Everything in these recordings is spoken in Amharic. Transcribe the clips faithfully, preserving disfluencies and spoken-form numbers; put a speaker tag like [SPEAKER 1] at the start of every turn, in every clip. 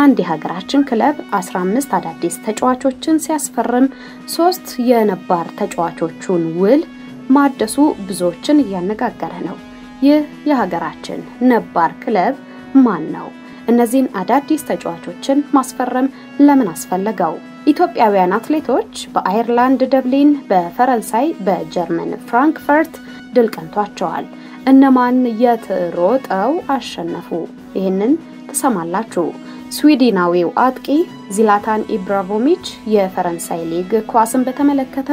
[SPEAKER 1] አንድ የሀገራችን ክለብ አስራ አምስት አዳዲስ ተጫዋቾችን ሲያስፈርም ሶስት የነባር ተጫዋቾቹን ውል ማደሱ ብዙዎችን ያነጋገረ ነው። ይህ የሀገራችን ነባር ክለብ ማን ነው? እነዚህን አዳዲስ ተጫዋቾችን ማስፈረም ለምን አስፈለገው? ኢትዮጵያውያን አትሌቶች በአየርላንድ ደብሊን፣ በፈረንሳይ በጀርመን ፍራንክፈርት ድል ቀንቷቸዋል። እነማን የትሮጠው አሸነፉ? ይሄንን ተሰማላችሁ። ስዊድናዊው አጥቂ ዚላታን ኢብራሂሞቪች የፈረንሳይ ሊግ ኳስን በተመለከተ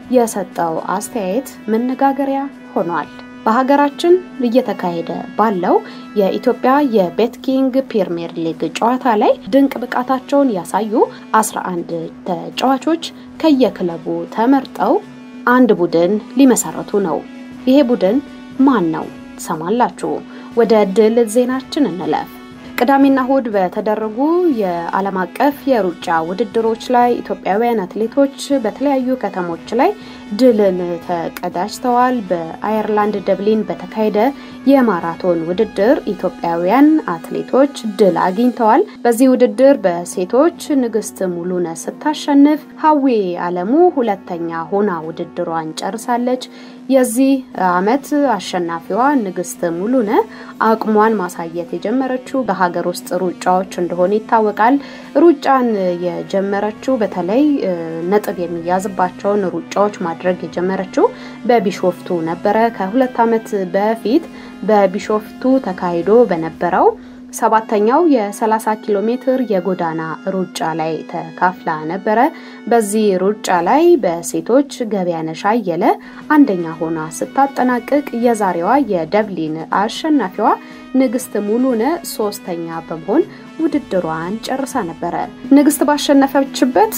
[SPEAKER 1] የሰጠው አስተያየት መነጋገሪያ ሆኗል። በሀገራችን እየተካሄደ ባለው የኢትዮጵያ የቤትኪንግ ፕሪሚየር ሊግ ጨዋታ ላይ ድንቅ ብቃታቸውን ያሳዩ አስራ አንድ ተጫዋቾች ከየክለቡ ተመርጠው አንድ ቡድን ሊመሰረቱ ነው። ይሄ ቡድን ማን ነው? ሰማላችሁ። ወደ ድል ዜናችን እንለፍ። ቅዳሜና እሁድ በተደረጉ የዓለም አቀፍ የሩጫ ውድድሮች ላይ ኢትዮጵያውያን አትሌቶች በተለያዩ ከተሞች ላይ ድልን ተቀዳጅተዋል። በአየርላንድ ደብሊን በተካሄደ የማራቶን ውድድር ኢትዮጵያውያን አትሌቶች ድል አግኝተዋል። በዚህ ውድድር በሴቶች ንግስት ሙሉነህ ስታሸንፍ፣ ሀዊ አለሙ ሁለተኛ ሆና ውድድሯን ጨርሳለች። የዚህ አመት አሸናፊዋ ንግስት ሙሉነህ አቅሟን ማሳየት የጀመረችው በሀገር ውስጥ ሩጫዎች እንደሆነ ይታወቃል። ሩጫን የጀመረችው በተለይ ነጥብ የሚያዝባቸውን ሩጫዎች ማድረግ የጀመረችው በቢሾፍቱ ነበረ። ከሁለት አመት በፊት በቢሾፍቱ ተካሂዶ በነበረው ሰባተኛው የ30 ኪሎ ሜትር የጎዳና ሩጫ ላይ ተካፍላ ነበረ። በዚህ ሩጫ ላይ በሴቶች ገበያነሽ አየለ አንደኛ ሆና ስታጠናቅቅ፣ የዛሬዋ የደብሊን አሸናፊዋ ንግስት ሙሉነህ ሶስተኛ በመሆን ውድድሯን ጨርሳ ነበረ። ንግስት ባሸነፈችበት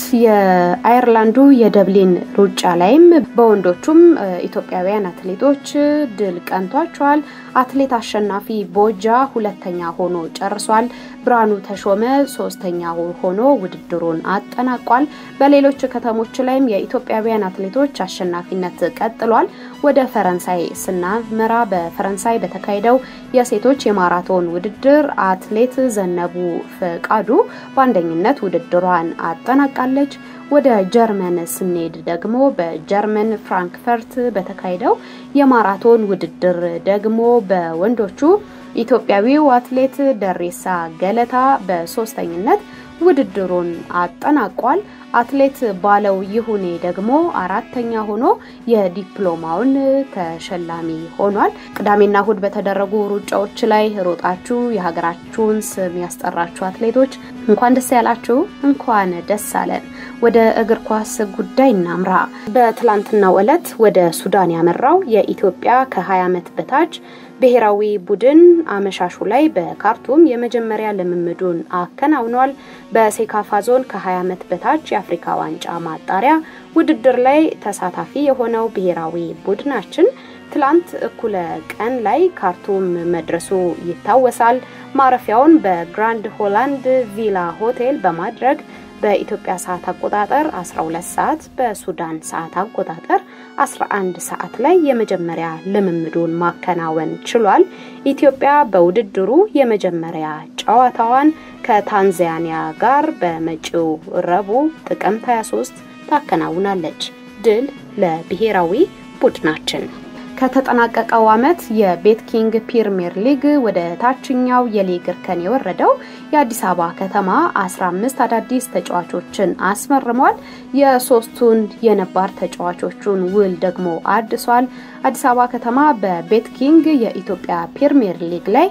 [SPEAKER 1] የአየርላንዱ የደብሊን ሩጫ ላይም በወንዶቹም ኢትዮጵያውያን አትሌቶች ድል ቀንቷቸዋል። አትሌት አሸናፊ ቦጃ ሁለተኛ ሆኖ ጨርሷል። ብራኑ ተሾመ ሶስተኛ ሆኖ ውድድሩን አጠናቋል። በሌሎች ከተሞች ላይም የኢትዮጵያውያን አትሌቶች አሸናፊነት ቀጥሏል። ወደ ፈረንሳይ ስናመራ በፈረንሳይ በተካሄደው የሴቶች የማራቶን ውድድር አትሌት ዘነቡ ፈቃዱ በአንደኝነት ውድድሯን አጠናቃለች። ወደ ጀርመን ስንሄድ ደግሞ በጀርመን ፍራንክፈርት በተካሄደው የማራቶን ውድድር ደግሞ በወንዶቹ ኢትዮጵያዊው አትሌት ደሬሳ ገለታ በሶስተኝነት ውድድሩን አጠናቋል። አትሌት ባለው ይሁኔ ደግሞ አራተኛ ሆኖ የዲፕሎማውን ተሸላሚ ሆኗል። ቅዳሜና እሁድ በተደረጉ ሩጫዎች ላይ ሮጣችሁ የሀገራችሁን ስም ያስጠራችሁ አትሌቶች እንኳን ደስ ያላችሁ፣ እንኳን ደስ አለን። ወደ እግር ኳስ ጉዳይ እናምራ። በትላንትናው ዕለት ወደ ሱዳን ያመራው የኢትዮጵያ ከ20 ዓመት በታች ብሔራዊ ቡድን አመሻሹ ላይ በካርቱም የመጀመሪያ ልምምዱን አከናውኗል። በሴካፋ ዞን ከ20 ዓመት በታች የአፍሪካ ዋንጫ ማጣሪያ ውድድር ላይ ተሳታፊ የሆነው ብሔራዊ ቡድናችን ትላንት እኩለ ቀን ላይ ካርቱም መድረሱ ይታወሳል። ማረፊያውን በግራንድ ሆላንድ ቪላ ሆቴል በማድረግ በኢትዮጵያ ሰዓት አቆጣጠር አስራ ሁለት ሰዓት በሱዳን ሰዓት አቆጣጠር አስራ አንድ ሰዓት ላይ የመጀመሪያ ልምምዱን ማከናወን ችሏል። ኢትዮጵያ በውድድሩ የመጀመሪያ ጨዋታዋን ከታንዛኒያ ጋር በመጪው ረቡዕ ጥቅምት ሃያ ሶስት ታከናውናለች። ድል ለብሔራዊ ቡድናችን። ከተጠናቀቀው አመት የቤትኪንግ ፕሪሚየር ሊግ ወደ ታችኛው የሊግ እርከን የወረደው የአዲስ አበባ ከተማ አስራ አምስት አዳዲስ ተጫዋቾችን አስመርሟል። የሶስቱን የነባር ተጫዋቾቹን ውል ደግሞ አድሷል። አዲስ አበባ ከተማ በቤትኪንግ የኢትዮጵያ ፕሪሚየር ሊግ ላይ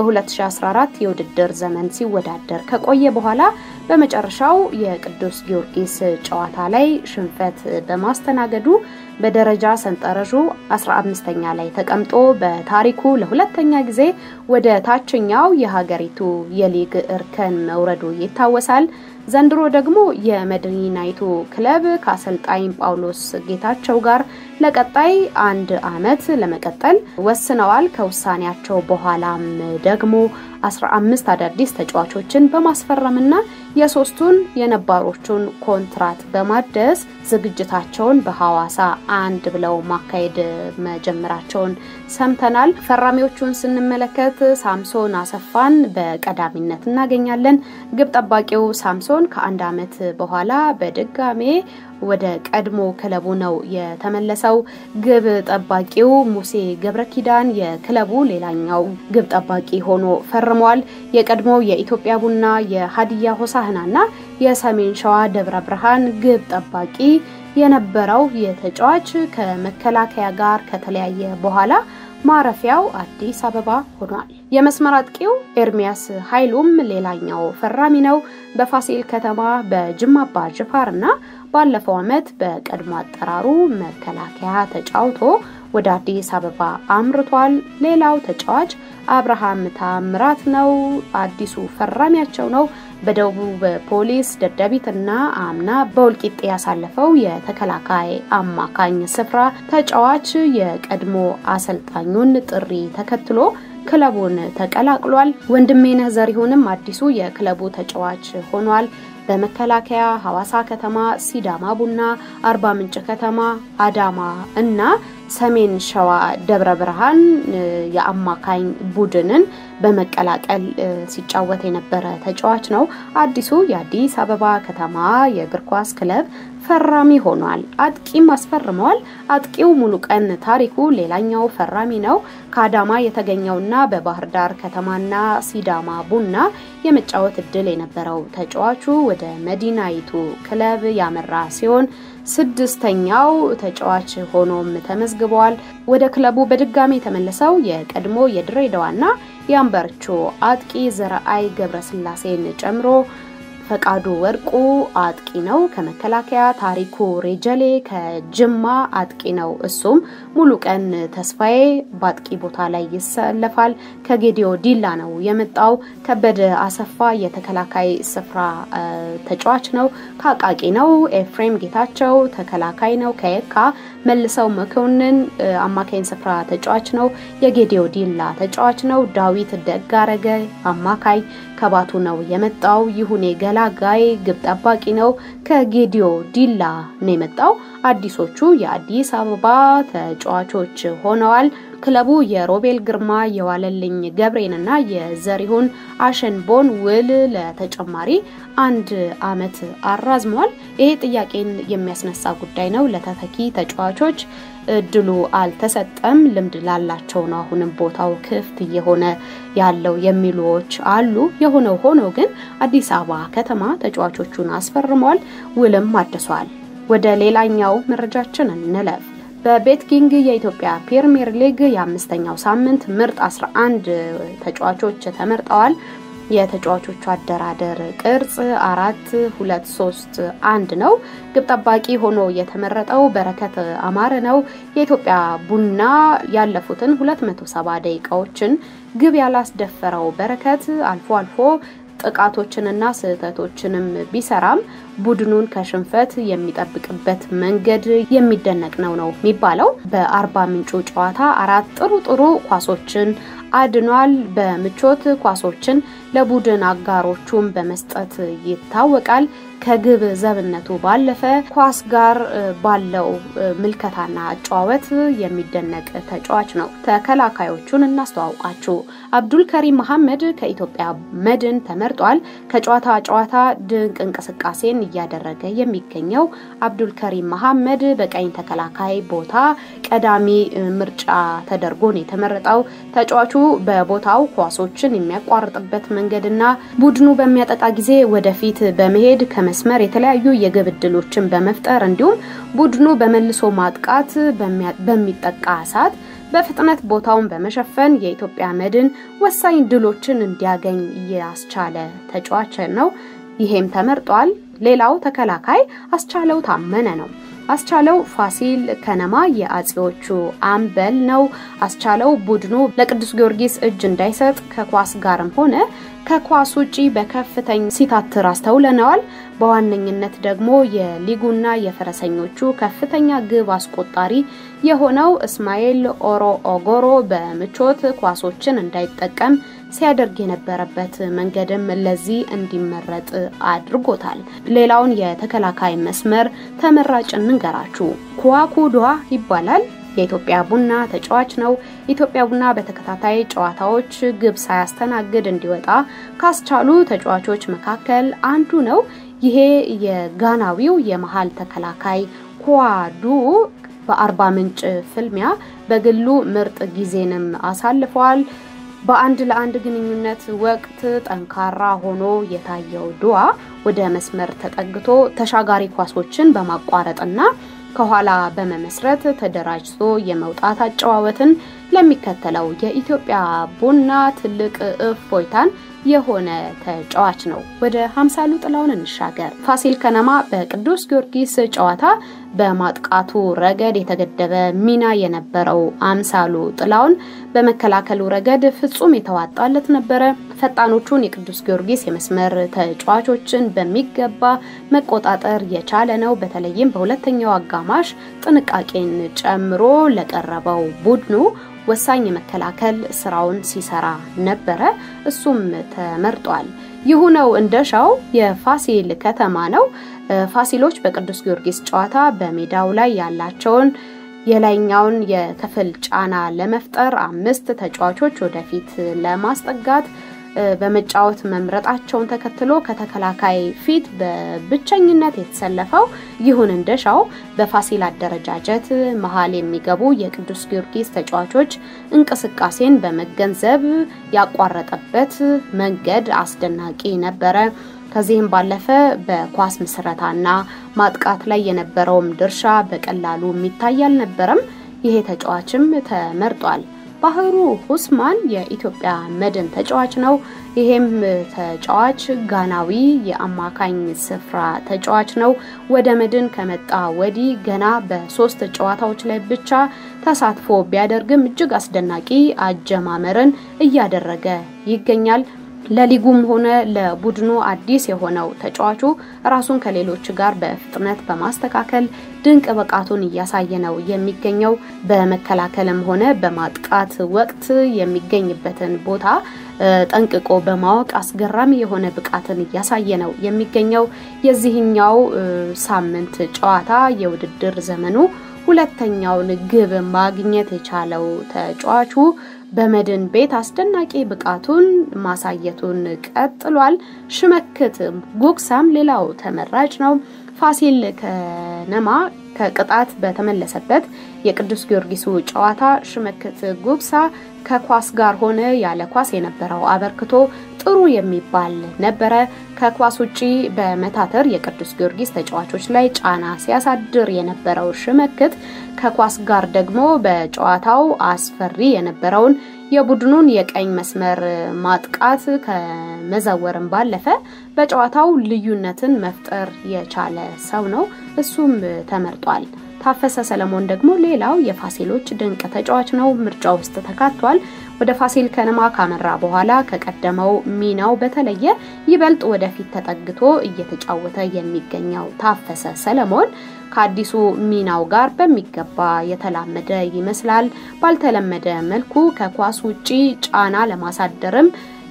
[SPEAKER 1] በ2014 የውድድር ዘመን ሲወዳደር ከቆየ በኋላ በመጨረሻው የቅዱስ ጊዮርጊስ ጨዋታ ላይ ሽንፈት በማስተናገዱ በደረጃ ሰንጠረዡ አስራ አምስተኛ ላይ ተቀምጦ በታሪኩ ለሁለተኛ ጊዜ ወደ ታችኛው የሀገሪቱ የሊግ እርከን መውረዱ ይታወሳል። ዘንድሮ ደግሞ የመድኒናይቱ ክለብ ከአሰልጣኝ ጳውሎስ ጌታቸው ጋር ለቀጣይ አንድ አመት ለመቀጠል ወስነዋል። ከውሳኔያቸው በኋላም ደግሞ አስራ አምስት አዳዲስ ተጫዋቾችን በማስፈረምና የሶስቱን የነባሮቹን ኮንትራት በማደስ ዝግጅታቸውን በሐዋሳ አንድ ብለው ማካሄድ መጀመራቸውን ሰምተናል። ፈራሚዎቹን ስንመለከት ሳምሶን አሰፋን በቀዳሚነት እናገኛለን። ግብ ጠባቂው ሳምሶን ከአንድ አመት በኋላ በድጋሜ ወደ ቀድሞ ክለቡ ነው የተመለሰው። ግብ ጠባቂው ሙሴ ገብረኪዳን የክለቡ ሌላኛው ግብ ጠባቂ ሆኖ ፈርሟል። የቀድሞ የኢትዮጵያ ቡና የሃዲያ ሆሳህናና የሰሜን ሸዋ ደብረ ብርሃን ግብ ጠባቂ የነበረው የተጫዋች ከመከላከያ ጋር ከተለያየ በኋላ ማረፊያው አዲስ አበባ ሆኗል። የመስመር አጥቂው ኤርሚያስ ኃይሉም ሌላኛው ፈራሚ ነው። በፋሲል ከተማ በጅማ አባ ጅፋርና ባለፈው አመት በቀድሞ አጠራሩ መከላከያ ተጫውቶ ወደ አዲስ አበባ አምርቷል። ሌላው ተጫዋች አብርሃም ታምራት ነው። አዲሱ ፈራሚያቸው ነው። በደቡብ ፖሊስ ደደቢትና አምና በወልቂጤ ያሳለፈው የተከላካይ አማካኝ ስፍራ ተጫዋች የቀድሞ አሰልጣኙን ጥሪ ተከትሎ ክለቡን ተቀላቅሏል። ወንድሜነህ ዘሪሁንም አዲሱ የክለቡ ተጫዋች ሆኗል። በመከላከያ ሐዋሳ ከተማ፣ ሲዳማ ቡና፣ አርባ ምንጭ ከተማ፣ አዳማ እና ሰሜን ሸዋ ደብረ ብርሃን የአማካኝ ቡድንን በመቀላቀል ሲጫወት የነበረ ተጫዋች ነው። አዲሱ የአዲስ አበባ ከተማ የእግር ኳስ ክለብ ፈራሚ ሆኗል። አጥቂም አስፈርመዋል። አጥቂው ሙሉቀን ታሪኩ ሌላኛው ፈራሚ ነው። ከአዳማ የተገኘውና በባህር ዳር ከተማና ሲዳማ ቡና የመጫወት እድል የነበረው ተጫዋቹ ወደ መዲናይቱ ክለብ ያመራ ሲሆን ስድስተኛው ተጫዋች ሆኖም ተመዝግቧል። ወደ ክለቡ በድጋሚ ተመለሰው የቀድሞ የድሬዳዋና የአምበርቾ አጥቂ ዘርአይ ገብረስላሴን ጨምሮ ፈቃዱ ወርቁ አጥቂ ነው። ከመከላከያ ታሪኩ ሬጀሌ ከጅማ አጥቂ ነው። እሱም ሙሉቀን ተስፋዬ በአጥቂ ቦታ ላይ ይሰለፋል። ከጌዲዮ ዲላ ነው የመጣው። ከበደ አሰፋ የተከላካይ ስፍራ ተጫዋች ነው። ካቃቂ ነው። ኤፍሬም ጌታቸው ተከላካይ ነው። ከየካ መልሰው መኮንን አማካኝ ስፍራ ተጫዋች ነው። የጌዲዮ ዲላ ተጫዋች ነው። ዳዊት ደጋረገ አማካይ ከባቱ ነው የመጣው። ይሁኔ ገላጋይ ግብ ጠባቂ ነው። ከጌዲዮ ዲላ ነው የመጣው። አዲሶቹ የአዲስ አበባ ተጫዋቾች ሆነዋል። ክለቡ የሮቤል ግርማ የዋለልኝ ገብሬንና የዘሪሁን አሸንቦን ውል ለተጨማሪ አንድ አመት አራዝሟል። ይሄ ጥያቄን የሚያስነሳ ጉዳይ ነው። ለተተኪ ተጫዋቾች እድሉ አልተሰጠም። ልምድ ላላቸው ነው አሁንም ቦታው ክፍት የሆነ ያለው የሚሉዎች አሉ። የሆነው ሆኖ ግን አዲስ አበባ ከተማ ተጫዋቾቹን አስፈርሟል፣ ውልም አድሷል። ወደ ሌላኛው መረጃችን እንለፍ። በቤትኪንግ የኢትዮጵያ ፕሪሚየር ሊግ የአምስተኛው ሳምንት ምርጥ አስራ አንድ ተጫዋቾች ተመርጠዋል። የተጫዋቾቹ አደራደር ቅርጽ አራት ሁለት ሶስት አንድ ነው። ግብ ጠባቂ ሆኖ የተመረጠው በረከት አማረ ነው። የኢትዮጵያ ቡና ያለፉትን ሁለት መቶ ሰባ ደቂቃዎችን ግብ ያላስደፈረው በረከት አልፎ አልፎ ጥቃቶችንና ስህተቶችንም ቢሰራም ቡድኑን ከሽንፈት የሚጠብቅበት መንገድ የሚደነቅ ነው ነው የሚባለው። በአርባ ምንጩ ጨዋታ አራት ጥሩ ጥሩ ኳሶችን አድኗል። በምቾት ኳሶችን ለቡድን አጋሮቹም በመስጠት ይታወቃል። ከግብ ዘብነቱ ባለፈ ኳስ ጋር ባለው ምልከታና አጫዋወት የሚደነቅ ተጫዋች ነው። ተከላካዮቹን እናስተዋውቃችሁ። አብዱል ከሪም መሐመድ ከኢትዮጵያ መድን ተመርጧል። ከጨዋታ ጨዋታ ድንቅ እንቅስቃሴን እያደረገ የሚገኘው አብዱል ከሪም መሐመድ በቀኝ ተከላካይ ቦታ ቀዳሚ ምርጫ ተደርጎ ነው የተመረጠው። ተጫዋቹ በቦታው ኳሶችን የሚያቋርጥበት መንገድና ቡድኑ በሚያጠቃ ጊዜ ወደፊት በመሄድ ከመስመር የተለያዩ የግብ ዕድሎችን በመፍጠር እንዲሁም ቡድኑ በመልሶ ማጥቃት በሚጠቃ ሰዓት በፍጥነት ቦታውን በመሸፈን የኢትዮጵያ መድን ወሳኝ ድሎችን እንዲያገኝ ያስቻለ ተጫዋች ነው። ይሄም ተመርጧል። ሌላው ተከላካይ አስቻለው ታመነ ነው። አስቻለው ፋሲል ከነማ የአጼዎቹ አምበል ነው። አስቻለው ቡድኑ ለቅዱስ ጊዮርጊስ እጅ እንዳይሰጥ ከኳስ ጋርም ሆነ ከኳስ ውጪ በከፍተኛ ሲታትር አስተውለናል። በዋነኝነት ደግሞ የሊጉና የፈረሰኞቹ ከፍተኛ ግብ አስቆጣሪ የሆነው እስማኤል ኦሮ ኦጎሮ በምቾት ኳሶችን እንዳይጠቀም ሲያደርግ የነበረበት መንገድም ለዚህ እንዲመረጥ አድርጎታል። ሌላውን የተከላካይ መስመር ተመራጭ እንንገራችሁ። ኳኩዷ ይባላል። የኢትዮጵያ ቡና ተጫዋች ነው። ኢትዮጵያ ቡና በተከታታይ ጨዋታዎች ግብ ሳያስተናግድ እንዲወጣ ካስቻሉ ተጫዋቾች መካከል አንዱ ነው። ይሄ የጋናዊው የመሃል ተከላካይ ኳዱ በአርባ ምንጭ ፍልሚያ በግሉ ምርጥ ጊዜንም አሳልፏል። በአንድ ለአንድ ግንኙነት ወቅት ጠንካራ ሆኖ የታየው ዱዋ ወደ መስመር ተጠግቶ ተሻጋሪ ኳሶችን በማቋረጥና ከኋላ በመመስረት ተደራጅቶ የመውጣት አጨዋወትን ለሚከተለው የኢትዮጵያ ቡና ትልቅ እፎይታን የሆነ ተጫዋች ነው። ወደ ሃምሳሉ ጥላውን እንሻገር። ፋሲል ከነማ በቅዱስ ጊዮርጊስ ጨዋታ በማጥቃቱ ረገድ የተገደበ ሚና የነበረው አምሳሉ ጥላውን በመከላከሉ ረገድ ፍጹም የተዋጣለት ነበር። ፈጣኖቹን የቅዱስ ጊዮርጊስ የመስመር ተጫዋቾችን በሚገባ መቆጣጠር የቻለ ነው። በተለይም በሁለተኛው አጋማሽ ጥንቃቄን ጨምሮ ለቀረበው ቡድኑ ወሳኝ መከላከል ስራውን ሲሰራ ነበር። እሱም ተመርጧል። ይሁነው እንደሻው የፋሲል ከተማ ነው። ፋሲሎች በቅዱስ ጊዮርጊስ ጨዋታ በሜዳው ላይ ያላቸውን የላይኛውን የክፍል ጫና ለመፍጠር አምስት ተጫዋቾች ወደፊት ለማስጠጋት በመጫወት መምረጣቸውን ተከትሎ ከተከላካይ ፊት በብቸኝነት የተሰለፈው ይሁን እንደሻው በፋሲል አደረጃጀት መሃል የሚገቡ የቅዱስ ጊዮርጊስ ተጫዋቾች እንቅስቃሴን በመገንዘብ ያቋረጠበት መንገድ አስደናቂ ነበር። ከዚህም ባለፈ በኳስ መስራታና ማጥቃት ላይ የነበረውም ድርሻ በቀላሉ የሚታይ አልነበረም። ይሄ ተጫዋችም ተመርጧል። ባህሩ ሁስማን የኢትዮጵያ መድን ተጫዋች ነው። ይሄም ተጫዋች ጋናዊ የአማካኝ ስፍራ ተጫዋች ነው። ወደ መድን ከመጣ ወዲህ ገና በሶስት ጨዋታዎች ላይ ብቻ ተሳትፎ ቢያደርግም እጅግ አስደናቂ አጀማመርን እያደረገ ይገኛል። ለሊጉም ሆነ ለቡድኑ አዲስ የሆነው ተጫዋቹ ራሱን ከሌሎች ጋር በፍጥነት በማስተካከል ድንቅ ብቃቱን እያሳየ ነው የሚገኘው። በመከላከልም ሆነ በማጥቃት ወቅት የሚገኝበትን ቦታ ጠንቅቆ በማወቅ አስገራሚ የሆነ ብቃትን እያሳየ ነው የሚገኘው። የዚህኛው ሳምንት ጨዋታ የውድድር ዘመኑ ሁለተኛውን ግብ ማግኘት የቻለው ተጫዋቹ በመድን ቤት አስደናቂ ብቃቱን ማሳየቱን ቀጥሏል። ሽመክት ጉግሳም ሌላው ተመራጭ ነው። ፋሲል ከነማ ከቅጣት በተመለሰበት የቅዱስ ጊዮርጊሱ ጨዋታ ሽመክት ጉግሳ ከኳስ ጋር ሆነ ያለ ኳስ የነበረው አበርክቶ ጥሩ የሚባል ነበር። ከኳስ ውጪ በመታተር የቅዱስ ጊዮርጊስ ተጫዋቾች ላይ ጫና ሲያሳድር የነበረው ሽመክት ከኳስ ጋር ደግሞ በጨዋታው አስፈሪ የነበረውን የቡድኑን የቀኝ መስመር ማጥቃት ከመዘወርም ባለፈ በጨዋታው ልዩነትን መፍጠር የቻለ ሰው ነው። እሱም ተመርጧል። ታፈሰ ሰለሞን ደግሞ ሌላው የፋሲሎች ድንቅ ተጫዋች ነው። ምርጫው ውስጥ ተካቷል። ወደ ፋሲል ከነማ ካመራ በኋላ ከቀደመው ሚናው በተለየ ይበልጥ ወደፊት ተጠግቶ እየተጫወተ የሚገኘው ታፈሰ ሰለሞን ከአዲሱ ሚናው ጋር በሚገባ የተላመደ ይመስላል። ባልተለመደ መልኩ ከኳስ ውጪ ጫና ለማሳደርም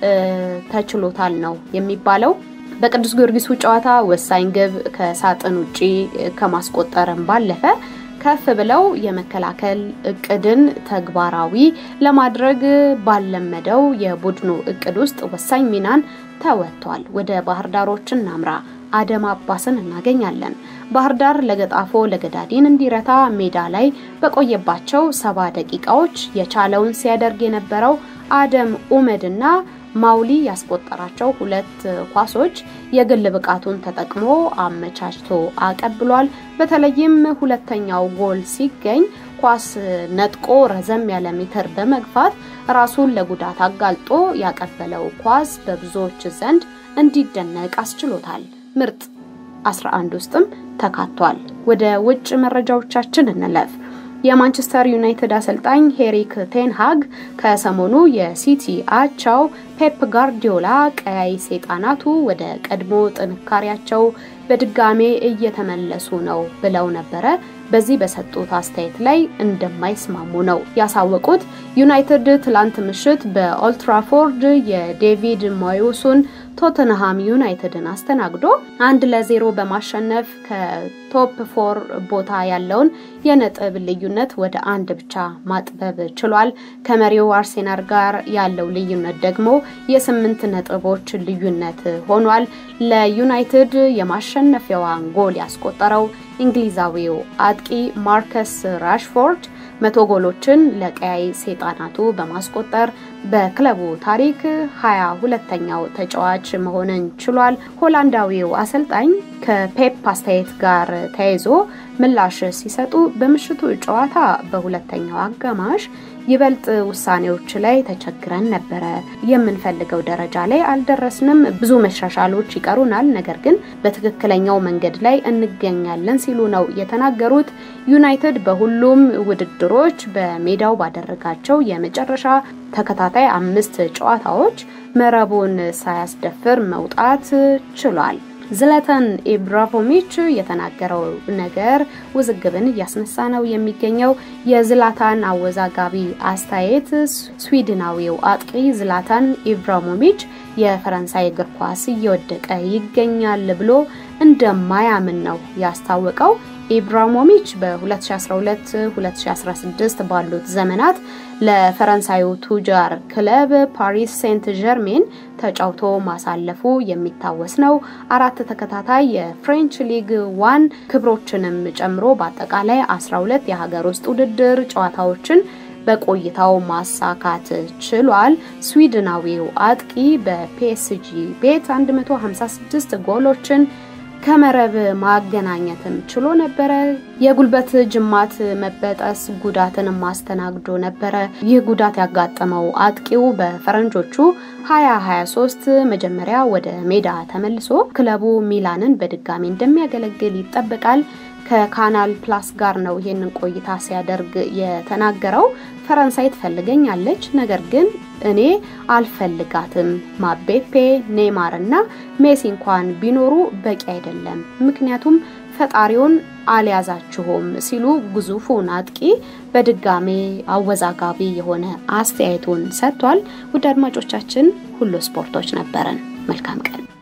[SPEAKER 1] ተችሎታል ነው የሚባለው። በቅዱስ ጊዮርጊስ ጨዋታ ወሳኝ ግብ ከሳጥን ውጪ ከማስቆጠርም ባለፈ ከፍ ብለው የመከላከል እቅድን ተግባራዊ ለማድረግ ባለመደው የቡድኑ እቅድ ውስጥ ወሳኝ ሚናን ተወጥቷል። ወደ ባህር ዳሮችን ናምራ አደም አባስን እናገኛለን። ባህር ዳር ለገጣፎ ለገዳዲን እንዲረታ ሜዳ ላይ በቆየባቸው ሰባ ደቂቃዎች የቻለውን ሲያደርግ የነበረው አደም ኡመድና ማውሊ ያስቆጠራቸው ሁለት ኳሶች የግል ብቃቱን ተጠቅሞ አመቻችቶ አቀብሏል። በተለይም ሁለተኛው ጎል ሲገኝ ኳስ ነጥቆ ረዘም ያለ ሜትር በመግፋት ራሱን ለጉዳት አጋልጦ ያቀበለው ኳስ በብዙዎች ዘንድ እንዲደነቅ አስችሎታል። ምርጥ አስራ አንድ ውስጥም ተካቷል። ወደ ውጭ መረጃዎቻችን እንለፍ። የማንቸስተር ዩናይትድ አሰልጣኝ ሄሪክ ቴንሃግ ከሰሞኑ የሲቲ አቻው ፔፕ ጋርዲዮላ ቀይ ሰይጣናቱ ወደ ቀድሞ ጥንካሬያቸው በድጋሜ እየተመለሱ ነው ብለው ነበር። በዚህ በሰጡት አስተያየት ላይ እንደማይስማሙ ነው ያሳወቁት። ዩናይትድ ትላንት ምሽት በኦልድ ትራፎርድ የዴቪድ ሞየሱን ቶተንሃም ዩናይትድን አስተናግዶ አንድ ለዜሮ በማሸነፍ ከቶፕ ፎር ቦታ ያለውን የነጥብ ልዩነት ወደ አንድ ብቻ ማጥበብ ችሏል። ከመሪው አርሴናል ጋር ያለው ልዩነት ደግሞ የስምንት ነጥቦች ልዩነት ሆኗል። ለዩናይትድ የማሸነፊያዋን ጎል ያስቆጠረው እንግሊዛዊው አጥቂ ማርከስ ራሽፎርድ መቶ ጎሎችን ለቀይ ሰይጣናቱ በማስቆጠር በክለቡ ታሪክ ሃያ ሁለተኛው ተጫዋች መሆንን ችሏል። ሆላንዳዊው አሰልጣኝ ከፔፕ አስተያየት ጋር ተያይዞ ምላሽ ሲሰጡ በምሽቱ ጨዋታ በሁለተኛው አጋማሽ ይበልጥ ውሳኔዎች ላይ ተቸግረን ነበር። የምንፈልገው ደረጃ ላይ አልደረስንም። ብዙ መሻሻሎች ይቀሩናል፣ ነገር ግን በትክክለኛው መንገድ ላይ እንገኛለን ሲሉ ነው የተናገሩት። ዩናይትድ በሁሉም ውድድሮች በሜዳው ባደረጋቸው የመጨረሻ ተከታታይ አምስት ጨዋታዎች መረቡን ሳያስደፍር መውጣት ችሏል። ዝላታን ኢብራሂሞቪች የተናገረው ነገር ውዝግብን ያስነሳ ነው የሚገኘው። የዝላታን አወዛጋቢ አስተያየት ስዊድናዊው አጥቂ ዝላታን ኢብራሂሞቪች የፈረንሳይ እግር ኳስ እየወደቀ ይገኛል ብሎ እንደማያምን ነው ያስታወቀው። ኢብራሂሞቪች በ2012 2016 ባሉት ዘመናት ለፈረንሳዩ ቱጃር ክለብ ፓሪስ ሴንት ጀርሜን ተጫውቶ ማሳለፉ የሚታወስ ነው። አራት ተከታታይ የፍሬንች ሊግ ዋን ክብሮችንም ጨምሮ በአጠቃላይ አስራ ሁለት የሀገር ውስጥ ውድድር ጨዋታዎችን በቆይታው ማሳካት ችሏል። ስዊድናዊው አጥቂ በፒኤስጂ ቤት አንድ መቶ ሃምሳ ስድስት ጎሎችን ከመረብ ማገናኘትም ችሎ ነበር። የጉልበት ጅማት መበጠስ ጉዳትን ማስተናግዶ ነበር። ይህ ጉዳት ያጋጠመው አጥቂው በፈረንጆቹ ሃያ ሃያ ሶስት መጀመሪያ ወደ ሜዳ ተመልሶ ክለቡ ሚላንን በድጋሚ እንደሚያገለግል ይጠበቃል። ከካናል ፕላስ ጋር ነው ይሄንን ቆይታ ሲያደርግ የተናገረው። ፈረንሳይ ትፈልገኛለች፣ ነገር ግን እኔ አልፈልጋትም። ማቤፔ፣ ኔይማር እና ሜሲ እንኳን ቢኖሩ በቂ አይደለም፣ ምክንያቱም ፈጣሪውን አልያዛችሁም ሲሉ ግዙፉን አጥቂ በድጋሚ አወዛጋቢ የሆነ አስተያየቱን ሰጥቷል። ውድ አድማጮቻችን ሁሉ ስፖርቶች ነበረን። መልካም ቀን።